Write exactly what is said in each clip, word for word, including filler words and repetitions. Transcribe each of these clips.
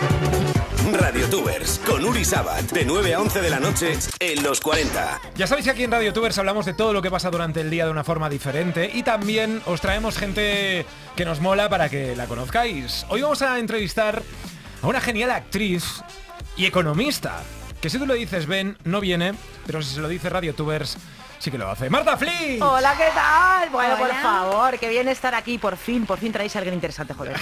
RadioTubers con Uri Sabat, de nueve a once de la noche en Los cuarenta. Ya sabéis que aquí en RadioTubers hablamos de todo lo que pasa durante el día de una forma diferente y también os traemos gente que nos mola para que la conozcáis. Hoy vamos a entrevistar a una genial actriz y economista, que si tú lo dices ven, no viene, pero si se lo dice RadioTubers, sí que lo hace. ¡Marta Flitch! Hola, ¿qué tal? Bueno, Hola. por favor, que bien estar aquí, por fin, por fin traéis a alguien interesante, joder.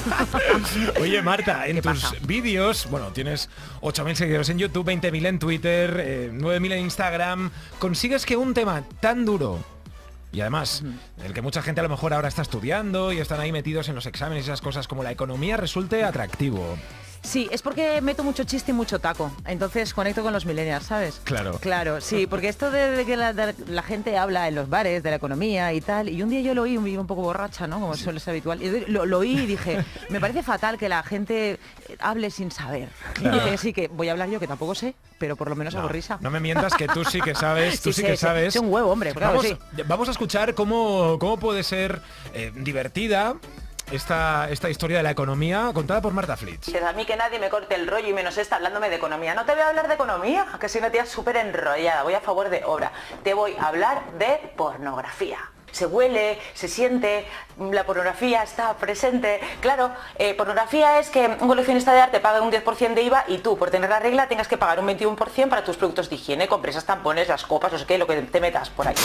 Oye, Marta, en ¿Qué tus pasa? vídeos, bueno, tienes ocho mil seguidores en YouTube, veinte mil en Twitter, eh, nueve mil en Instagram, consigues que un tema tan duro, y además, el que mucha gente a lo mejor ahora está estudiando y están ahí metidos en los exámenes y esas cosas como la economía, resulte atractivo. Sí, es porque meto mucho chiste y mucho taco, entonces conecto con los millennials, ¿sabes? Claro. Claro, sí, porque esto de, de que la, de la gente habla en los bares de la economía y tal, y un día yo lo oí, me iba un poco borracha, ¿no? Como suele ser habitual, y lo, lo oí y dije, me parece fatal que la gente hable sin saber. Claro. Y dije, sí, que voy a hablar yo, que tampoco sé, pero por lo menos hago No, risa. no me mientas que tú sí que sabes, tú sí, Sí, que sí, sabes. sí, un huevo, hombre, claro, vamos, sí. vamos a escuchar cómo, cómo puede ser eh, divertida esta, esta historia de la economía contada por Marta Flitch. Dices, a mí que nadie me corte el rollo y menos está hablándome de economía. No te voy a hablar de economía, que soy una tía súper enrollada, voy a favor de obra. Te voy a hablar de pornografía. Se huele, se siente, la pornografía está presente. Claro, eh, pornografía es que un coleccionista de arte paga un diez por ciento de I V A y tú, por tener la regla, tengas que pagar un veintiuno por ciento para tus productos de higiene, compresas, tampones, las copas, no sé qué, lo que te metas por ahí.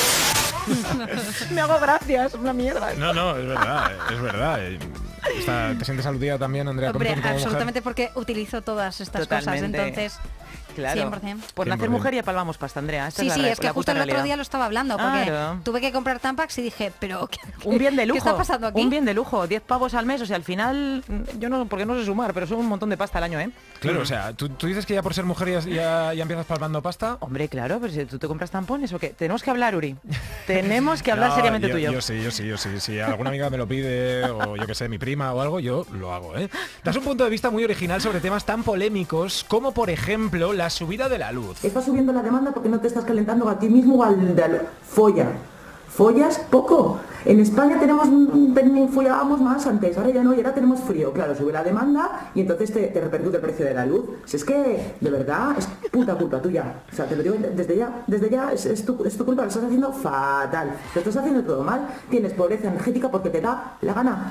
Me hago gracias, una mierda. No, no, es verdad, es verdad. Está- ¿Te sientes aludida también, Andrea? Hombre, como- como mujer? absolutamente, porque utilizo todas estas Totalmente. cosas, entonces... Claro, cien por ciento. por nacer cien por ciento. mujer ya palmamos pasta, Andrea. Esta Sí, es la sí, re- es que la justo puta el otro realidad. día lo estaba hablando, porque Claro. tuve que comprar Tampax y dije, pero ¿qué, Un bien de lujo. ¿qué está pasando aquí? Un bien de lujo, diez pavos al mes, o sea, al final, yo no, porque no sé sumar, pero son un montón de pasta al año, ¿eh? Claro, o sea, ¿tú, tú dices que ya por ser mujer ya, ya, ya empiezas palmando pasta. Hombre, claro, pero si tú te compras tampones o qué. Tenemos que hablar, Uri. Tenemos que hablar No, seriamente yo, tú y yo. Yo sí, yo sí, yo sí. Si alguna amiga me lo pide, o yo que sé, mi prima o algo, yo lo hago, ¿eh? Das un punto de vista muy original sobre temas tan polémicos como, por ejemplo, la subida de la luz. Está subiendo la demanda porque no te estás calentando a ti mismo o al de al- folla. Follas poco. En España tenemos un- ten- follábamos más antes, ahora ya no, y ahora tenemos frío. Claro, sube la demanda y entonces te, te repercute el precio de la luz. Si es que, de verdad, es puta culpa tuya. O sea, te lo digo desde ya, desde ya es, es, tu, es tu culpa, lo estás haciendo fatal. Lo estás haciendo todo mal. Tienes pobreza energética porque te da la gana.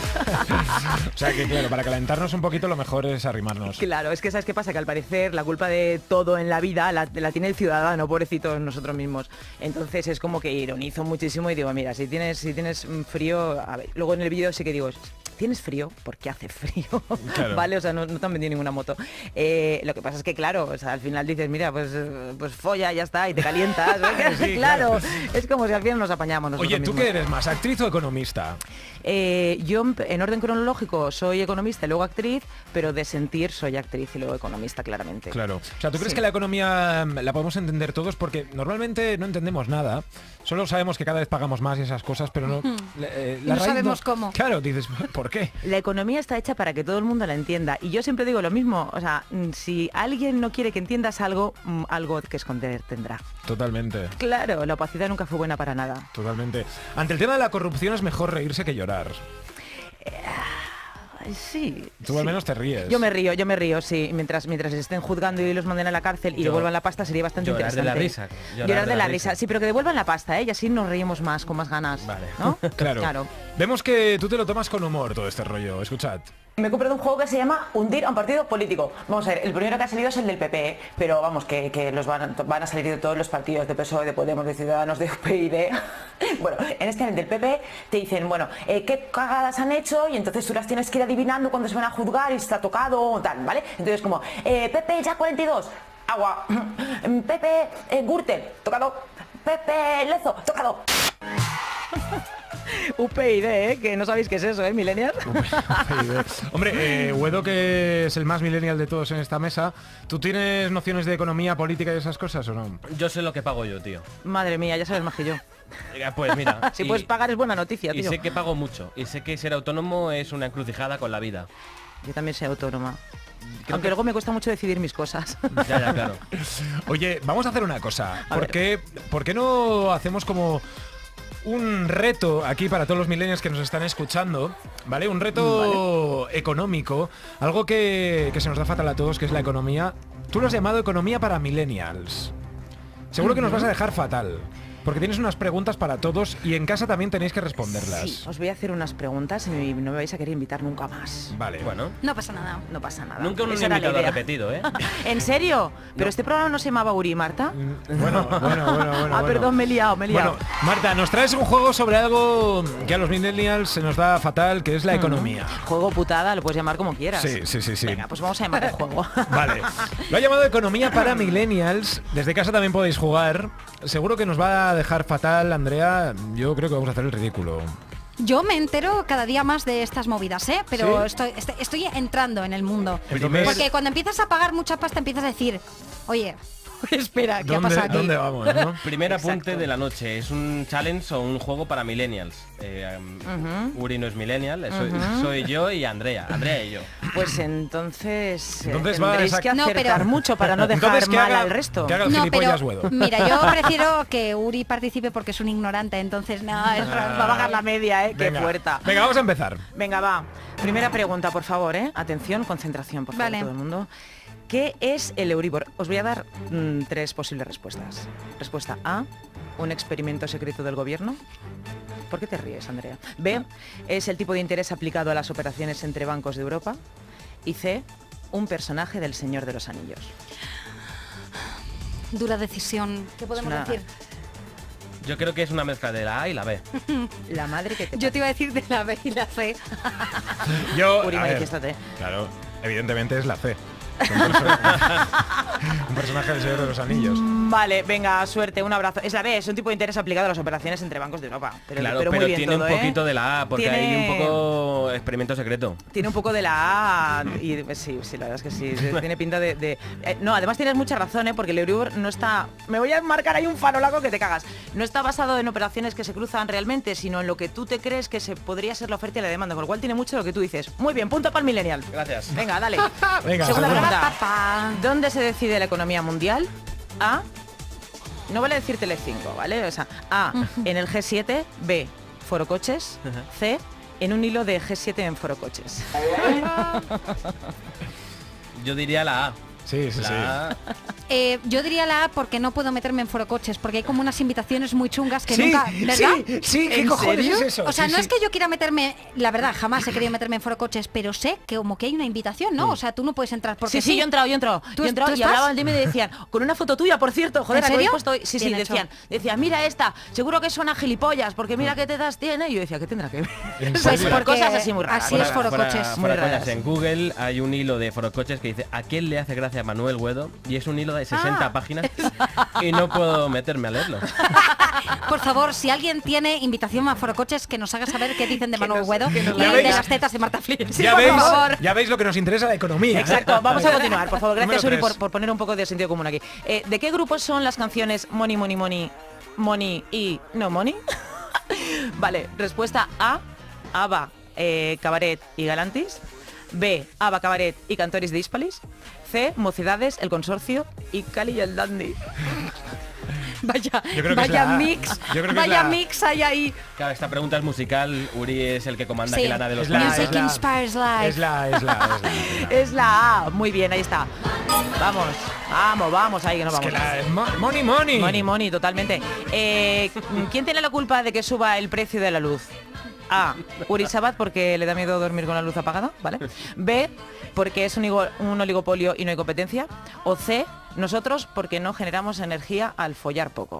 O sea que, claro, para calentarnos un poquito lo mejor es arrimarnos. Claro, es que ¿sabes qué pasa? Que al parecer la culpa de todo en la vida la, la tiene el ciudadano, pobrecitos nosotros mismos. Entonces es como que ironizo muchísimo y digo, mira, si tienes, si tienes mm, frío, a ver, luego en el vídeo sí que digo, ¿tienes frío? Porque hace frío, Claro. ¿vale? O sea, no, no te han vendido ninguna moto. Eh, lo que pasa es que, claro, o sea, al final dices, mira, pues, eh, pues folla, ya está, y te calientas. Sí, claro, claro. es como si al final nos apañamos nosotros Oye, ¿tú mismos. qué eres más, actriz o economista? Eh, yo, en orden cronológico, soy economista y luego actriz, pero de sentir soy actriz y luego economista, claramente. Claro. O sea, ¿tú crees Sí. que la economía mm, la podemos entender todos? Porque normalmente no entendemos nada. Solo sabemos que cada vez pagamos más y esas cosas, pero no... la- eh, Y la no raíz sabemos cómo. Claro, dices, ¿por qué? La economía está hecha para que todo el mundo la entienda. Y yo siempre digo lo mismo. O sea, mm, si alguien no quiere que entiendas algo, mm, algo que esconder tendrá. Totalmente. Claro, la opacidad nunca fue buena para nada. Totalmente. Ante el tema de la corrupción es mejor reírse que llorar. Ay, sí. Tú sí. al menos te ríes. Yo me río, yo me río, sí. Mientras mientras les estén juzgando y los manden a la cárcel y Yo- devuelvan la pasta sería bastante llorar de la interesante. risa, Llorar, de la risa. Sí, pero que devuelvan la pasta, ¿eh? Y así nos reímos más, con más ganas. Vale. ¿No? Claro. Claro. Vemos que tú te lo tomas con humor todo este rollo. Escuchad. Me he comprado un juego que se llama Hundir a un partido político. Vamos a ver, el primero que ha salido es el del P P, pero vamos, que, que los van, a- van a salir de todos los partidos, de P S O E, de Podemos, de Ciudadanos, de U P y Bueno, en este, en el del P P, te dicen, bueno, eh, ¿qué cagadas han hecho? Y entonces tú las tienes que ir adivinando cuando se van a juzgar y si está tocado o tal, ¿vale? Entonces como, eh, P P ya cuarenta y dos, agua. P P eh, Gürtel, tocado. P P Lezo, tocado. U P y D, ¿eh? Que no sabéis qué es eso, ¿eh, millennial? Hombre, eh, Guedo, que es el más millennial de todos en esta mesa, ¿tú tienes nociones de economía, política y esas cosas o no? Yo sé lo que pago yo, tío. Madre mía, ya sabes más que yo. Eh, Pues mira. Si y- puedes pagar es buena noticia, Y tío. sé que pago mucho. Y sé que ser autónomo es una encrucijada con la vida. Yo también soy autónoma. Aunque luego me cuesta mucho decidir mis cosas. Ya, ya, claro. Oye, vamos a hacer una cosa. A ¿Por ver. qué, ¿Por qué no hacemos como un reto aquí para todos los millennials que nos están escuchando, ¿vale? Un reto vale. económico, algo que, que se nos da fatal a todos, que es la economía. Tú lo has llamado economía para millennials. Seguro que nos vas a dejar fatal. Porque tienes unas preguntas para todos y en casa también tenéis que responderlas. Sí, os voy a hacer unas preguntas y no me vais a querer invitar nunca más. Vale. Bueno. No pasa nada. No pasa nada. Nunca un Esa era la invitado idea. repetido, ¿eh? ¿En serio? Pero No. este programa no se llamaba Uri y Marta. Mm, Bueno, bueno, bueno, bueno. ah, bueno. perdón, me he liado, me he liado. Bueno, Marta, nos traes un juego sobre algo que a los millennials se nos da fatal, que es la economía. Juego putada, lo puedes llamar como quieras. Sí, sí, sí, sí. Venga, pues vamos a llamar el juego. Vale. Lo ha llamado economía para millennials. Desde casa también podéis jugar. Seguro que nos va a dejar fatal, Andrea. Yo creo que vamos a hacer el ridículo. Yo me entero cada día más de estas movidas, ¿eh? Pero ¿Sí? estoy, estoy, estoy entrando en el mundo. Entonces, Porque cuando empiezas a pagar mucha pasta empiezas a decir, oye, espera, ¿qué ha ¿dónde, pasado aquí? ¿dónde vamos, no? Primer apunte Exacto. de la noche. Es un challenge o un juego para millennials. Eh, um, Ujú. Uri no es millennial, eh, soy, Ujú. soy yo y Andrea. Andrea y yo. Pues entonces, eh, Entonces va tendréis esa- que No, acertar pero- mucho para no dejar Entonces, que mal haga- al resto. que haga el No, gilipollas pero Guedo. mira, yo prefiero que Uri participe porque es un ignorante, entonces no, es Va a bajar la media, ¿eh? Qué Venga, fuerte. Venga, vamos a empezar. Venga, va. Primera pregunta, por favor, ¿eh? Atención, concentración, por favor, Vale. todo el mundo. ¿Qué es el Euribor? Os voy a dar mm, tres posibles respuestas. Respuesta A, un experimento secreto del gobierno. ¿Por qué te ríes, Andrea? B, es el tipo de interés aplicado a las operaciones entre bancos de Europa. Y C, un personaje del Señor de los Anillos. Dura decisión. ¿Qué podemos una- decir? Yo creo que es una mezcla de la A y la B. La madre que te... Yo te iba a decir de la B y la C. Yo, Uri, a ver, manifiéstate. claro, evidentemente es la C. Un personaje, un personaje del Señor de los Anillos. Vale, venga, suerte, un abrazo. Es la B, es un tipo de interés aplicado a las operaciones entre bancos de Europa. Pero, Claro, pero pero, muy bien tiene todo, un ¿eh? poquito de la A, porque Tiene- hay un poco experimento secreto. Tiene un poco de la A y sí, sí, la verdad es que sí, tiene pinta de... de- eh, no, además tienes mucha razón, ¿eh? Porque el Euribor no está... Me voy a marcar ahí un farolaco que te cagas. No está basado en operaciones que se cruzan realmente, sino en lo que tú te crees que se podría ser la oferta y la demanda, con lo cual tiene mucho lo que tú dices. Muy bien, punto para el millennial. Gracias. Venga, dale. Venga, Segunda segunda. pregunta. Papá. ¿Dónde se decide la economía mundial? A. No vale decir Telecinco, ¿vale? O sea, A. En el G siete. B. Forocoches. C. En un hilo de G siete en Forocoches. Yo diría la A. Sí, sí, sí. La A. Eh, yo diría la A porque no puedo meterme en forocoches, porque hay como unas invitaciones muy chungas que Sí, nunca... ¿Verdad? sí, sí, ¿qué ¿En cojones serio? es eso? O sea, Sí, no sí. es que yo quiera meterme, la verdad, jamás he querido meterme en forocoches, pero sé que como que hay una invitación, ¿no? O sea, tú no puedes entrar porque Sí, sí, yo he entrado, yo he entrado. ¿Tú Yo he es- entrado tú y estás? hablaban de mí y me decían, con una foto tuya, por cierto, joder, ¿En ¿a que habéis serio? puesto hoy? Sí, sí, Bien hecho. decían, decían, mira esta, seguro que suena gilipollas, porque mira qué tetas tiene. Y yo decía, ¿qué tendrá que ver? ¿En Pues serio? porque Cosas así muy raras. así Muy es raras. forocoches. Fuera, Muy fuera coñas, raras. en Google hay un hilo de forocoches que dice ¿a quién le hace gracia Manuel Guedo? Y es un hilo de sesenta Ah. páginas y no puedo meterme a leerlo. Por favor, si alguien tiene invitación a forocoches, que nos haga saber qué dicen de Manuel nos- Guedo que nos y la de veis. las tetas de Marta Flynn. ya, por veis, favor. ya veis lo que nos interesa la economía. ¿eh? Exacto, vamos a continuar, por favor. Gracias, Número Uri, por, tres. por poner un poco de sentido común aquí. Eh, ¿De qué grupos son las canciones Money, Money, Money, Money y No Money? Vale, respuesta A, ABBA, eh, Cabaret y Galantis. B, ABBA, Cabaret y Cantores de Hispalis. C, Mocedades, El Consorcio y Cali y el Dandy. Vaya, Yo creo que es vaya la A. mix, Yo creo que es vaya la A. mix hay ahí. Claro, esta pregunta es musical. Uri es el que comanda Sí. aquí la nave de los Es la- Beatles. Music es la- inspires life. Es la, es la, es la, es la. Es la A, muy bien, ahí está. Vamos, vamos, vamos, ahí que nos Es vamos. que la es mo- money, money. Money, money, totalmente. Eh, ¿Quién tiene la culpa de que suba el precio de la luz? A. Uri Sabat porque le da miedo dormir con la luz apagada, ¿vale? B. Porque es un, higo- un oligopolio y no hay competencia. O C. Nosotros porque no generamos energía al follar poco.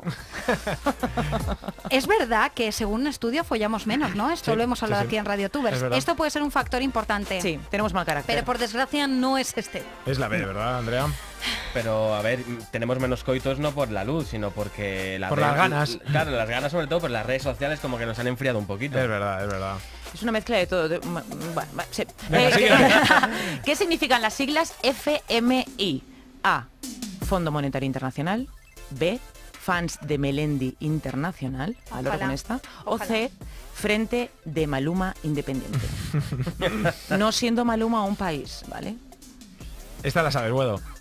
Es verdad que según un estudio follamos menos, ¿no? Esto Sí, lo hemos hablado sí, sí. aquí en Radio Es Tubers. verdad. Esto puede ser un factor importante. Sí, tenemos mal carácter. Pero por desgracia no es este. Es la B, ¿verdad, Andrea? Pero a ver, tenemos menos coitos no por la luz, sino porque la Por red- las ganas. Claro, las ganas sobre todo, por las redes sociales como que nos han enfriado un poquito. Es verdad, es verdad. Es una mezcla de todo. de- ma- bueno, va, sí. Venga, Eh, sigue. ¿qué, ¿Qué significan las siglas F M I? A. Fondo Monetario Internacional. B. Fans de Melendi Internacional. A lo Ojalá, con esta. O ojalá. C. Frente de Maluma Independiente. No siendo Maluma un país, ¿vale? Esta la sabes, Guedo.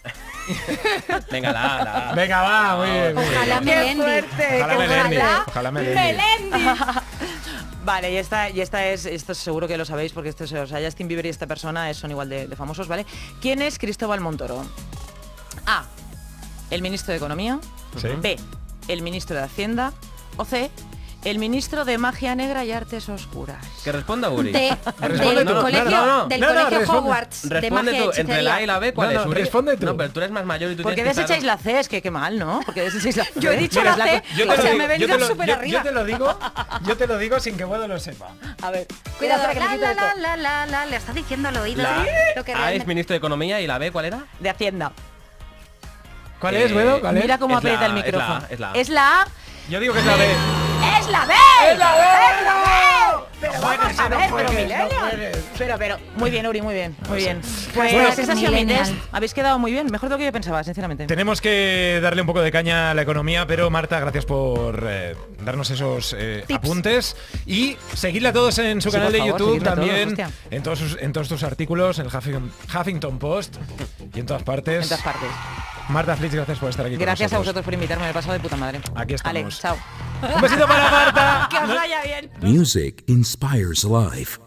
Venga, la, la. Venga, va, muy bien. Muy bien. Ojalá ¡Qué Melendi. fuerte! Ojalá qué Melendi. fuerte. Ojalá Melendi. Melendi. Vale, y esta, y esta es, esto seguro que lo sabéis porque esto es, o sea, Justin Bieber y esta persona son igual de, de famosos, ¿vale? ¿Quién es Cristóbal Montoro? A. El ministro de Economía. Sí. B. El ministro de Hacienda. O C. El ministro de Magia Negra y Artes Oscuras. Que responda Uri. De- Responde del tú. colegio, No, no, no. del No, no, colegio responde. Hogwarts de Responde magia y tú, entre hechicería. la A y la B, ¿cuál No, es? no, Uri? responde tú. No, pero tú eres más mayor y tú ¿Por qué tienes que desecháis saber- la C? Es que qué mal, ¿no? ¿Por qué desecháis la C? Yo he dicho Mira, la C, yo te o lo sea, digo- me he yo venido te lo- súper yo- arriba. Yo te lo digo, yo te lo digo sin que Guado lo sepa. A ver, Cuidado, espera, que la, necesito la, esto. la, la, la, le está diciendo al oído La lo que A es realmente... ministro de Economía y la B, ¿cuál era? De Hacienda. ¿Cuál Eh, es, Guado? ¿Cuál es? Mira cómo Es la aprieta el A, es la micrófono. A, es la A. Es la A. Yo digo que es la B. ¡Es la B! ¡Es la B! ¡Es la B! Pero No vamos puedes, a no ver, puedes, pero no Millennial. puedes. Pero, pero, muy bien, Uri, muy bien, muy bien. Pues Bueno, ese ha sido mi Millennial. test. Habéis quedado muy bien, mejor de lo que yo pensaba, sinceramente. Tenemos que darle un poco de caña a la economía, pero Marta, gracias por eh, darnos esos eh, Tips. apuntes y seguidla a todos en su Sí, canal por de favor, YouTube, seguidme a todos, también hostia. en todos sus, en todos tus artículos, en el Huffington, Huffington Post y en todas partes. En todas partes. Marta Flitz, gracias por estar aquí. con Gracias a nosotros. vosotros por invitarme, me he pasado de puta madre. Aquí estamos. Vale, chao. Un besito para Marta. Que os vaya bien. Music inspires life.